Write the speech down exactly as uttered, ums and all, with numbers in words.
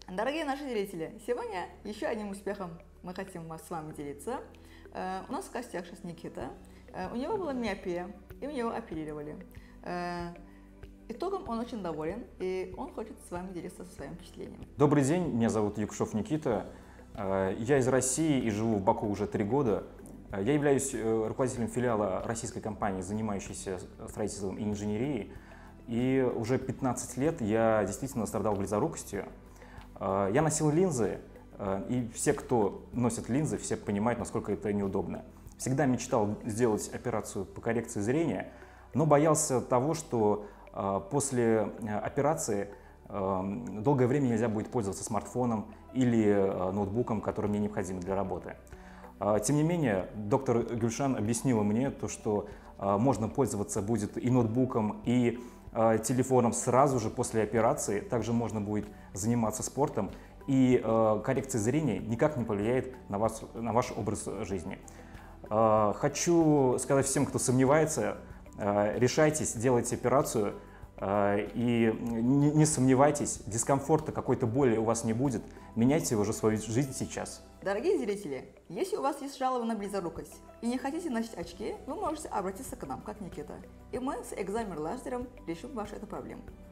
Дорогие наши зрители, сегодня еще одним успехом мы хотим вас с вами делиться. Э, у нас в гостях сейчас Никита. Э, у него была миопия, и у него оперировали. Э, итогом он очень доволен, и он хочет с вами делиться своим впечатлением. Добрый день, меня зовут Якушев Никита. Э, я из России и живу в Баку уже три года. Э, я являюсь э, руководителем филиала российской компании, занимающейся строительством и инженерией. И уже пятнадцать лет я действительно страдал близорукостью. Я носил линзы, и все, кто носит линзы, все понимают, насколько это неудобно. Всегда мечтал сделать операцию по коррекции зрения, но боялся того, что после операции долгое время нельзя будет пользоваться смартфоном или ноутбуком, который мне необходим для работы. Тем не менее, доктор Гюльшан объяснила мне, то, что можно пользоваться будет и ноутбуком, и телефоном сразу же после операции. Также можно будет заниматься спортом, и э, коррекция зрения никак не повлияет на, вас, на ваш образ жизни. Э, хочу сказать всем, кто сомневается, э, решайтесь, делайте операцию э, и не, не сомневайтесь, дискомфорта, какой-то боли у вас не будет, меняйте уже свою жизнь сейчас. Дорогие зрители, если у вас есть жалобы на близорукость и не хотите носить очки, вы можете обратиться к нам, как Никита, и мы с экзамен лазером решим вашу эту проблему.